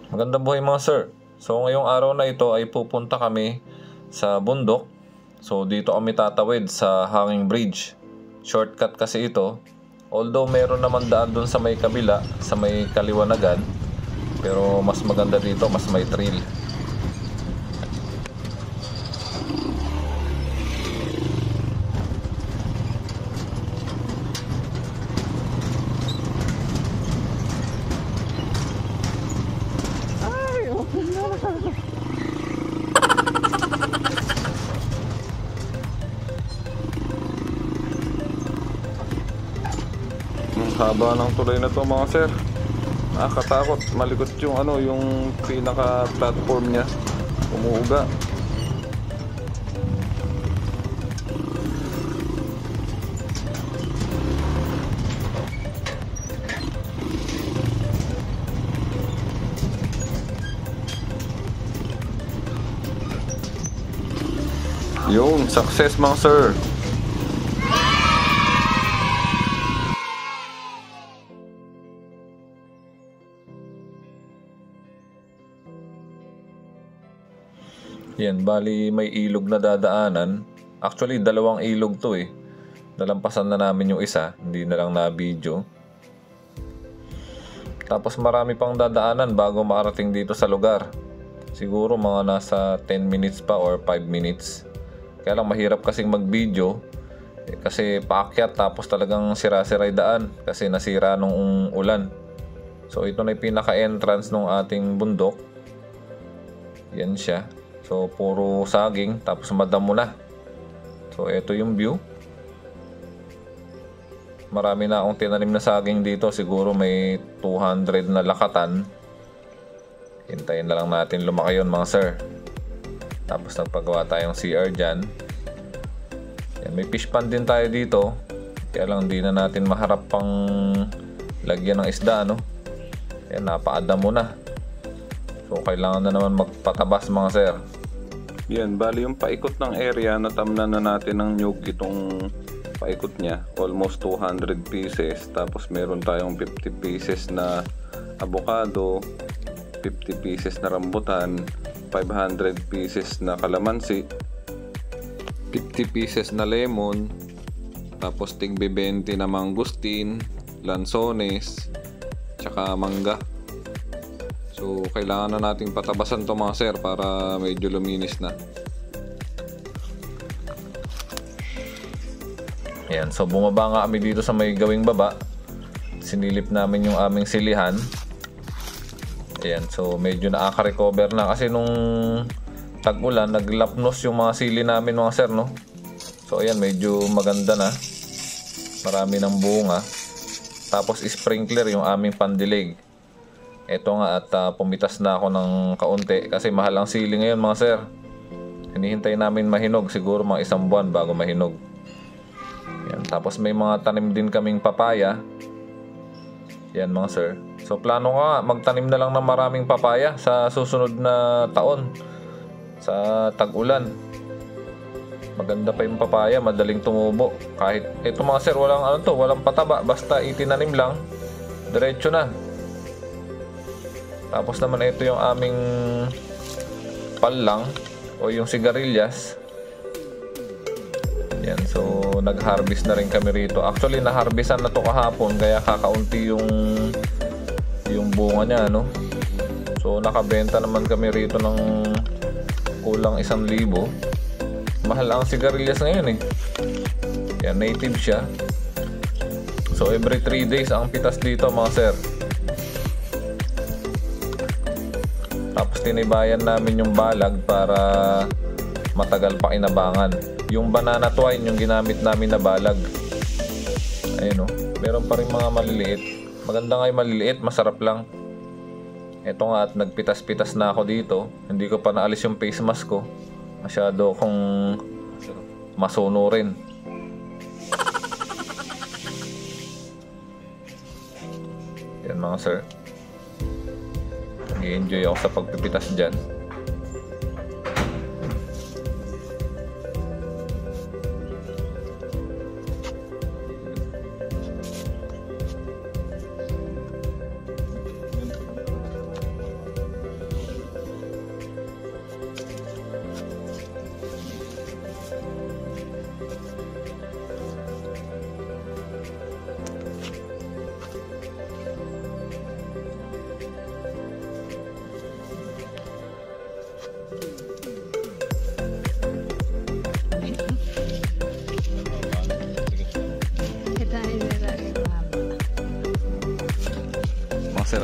Magandang buhay mga sir. So ngayong araw na ito ay pupunta kami sa bundok. So dito kami tatawid sa Hanging Bridge. Shortcut kasi ito. Although meron naman daan dun sa may kabila, sa may kaliwanagan. Pero mas maganda dito, mas may trail. Ang haba ng tulay na to mga sir. Nakakatakot, malikot yung yung pinaka platform niya. Umuuga. Yun, success mga sir. Yan, bali may ilog na dadaanan. Actually, dalawang ilog to eh. Nalampasan na namin yung isa, hindi na lang na-video. Tapos marami pang dadaanan bago makarating dito sa lugar. Siguro mga nasa 10 minutes pa or 5 minutes. Kaya lang mahirap kasing mag-video. Kasi paakyat tapos talagang sira-sira yung daan. Kasi nasira nung ulan. So ito na yung pinaka-entrance ng ating bundok. Yan siya. So, puro saging, tapos madamo na. So, ito yung view. Marami na akong tinanim na saging dito. Siguro may 200 na lakatan. Hintayin na lang natin lumaki yun mga sir. Tapos nagpagawa tayong CR dyan. Yan, may fish pond din tayo dito. Kaya lang di na natin maharap pang lagyan ng isda, no? Yan, napaadamo na. So, kailangan na naman magpatabas mga sir. Yan, bali yung paikot ng area, natamnan na natin ng nyug itong paikot niya. Almost 200 pieces. Tapos meron tayong 50 pieces na avocado, 50 pieces na rambutan, 500 pieces na kalamansi, 50 pieces na lemon, tapos tigbe 20 na mangustin, lansones, tsaka mangga. So, kailangan na nating patabasan to mga sir para medyo luminis na. Ayan, so bumaba nga kami dito sa may gawing baba. Sinilip namin yung aming silihan. Ayan, so medyo nakaka-recover na kasi nung tag-ulan, naglapnos yung mga sili namin mga sir, no? So, ayan, medyo maganda na. Marami ng bunga. Tapos, sprinkler yung aming pandilig. Ito nga at pumitas na ako ng kaunti kasi mahal ang sili ngayon mga sir. Hinihintay namin mahinog, siguro mga 1 buwan bago mahinog. Yan. Tapos may mga tanim din kaming papaya. Yan mga sir. So plano ko nga magtanim na lang ng maraming papaya sa susunod na taon. Sa tag-ulan. Maganda pa yung papaya, madaling tumubo. Kahit ito mga sir, walang pataba, basta itinanim lang, diretso na. Tapos naman ito yung aming pallang o yung sigarilyas. Yan, so nag-harvest na rin kami rito. Actually, na-harvestan na to kahapon kaya kakaunti yung bunga niya, no? So nakabenta naman kami rito ng kulang 1,000. Mahal ang sigarilyas ngayon eh. Yan, native siya. So every 3 days ang pitas dito mga sir. Tapos tinibayan namin yung balag para matagal pa inabangan. Yung banana twine yung ginamit namin na balag. Ayun o. Meron pa rin mga maliliit. Maganda nga yung maliliit, masarap lang. Ito nga at nagpitas-pitas na ako dito. Hindi ko pa naalis yung face mask ko. Masyado kong masuno rin. Yan mga sir. Nag-enjoy ako sa pagpipitas dyan.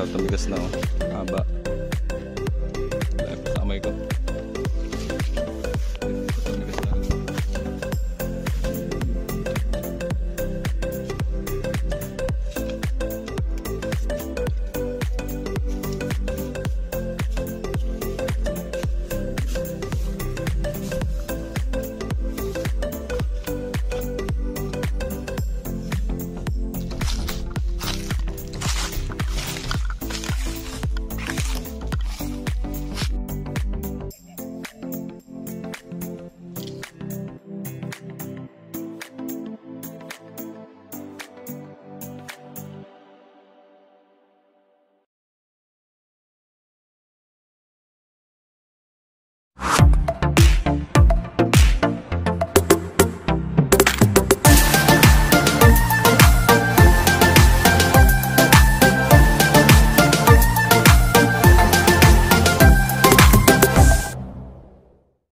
tumigas na oh. Haba.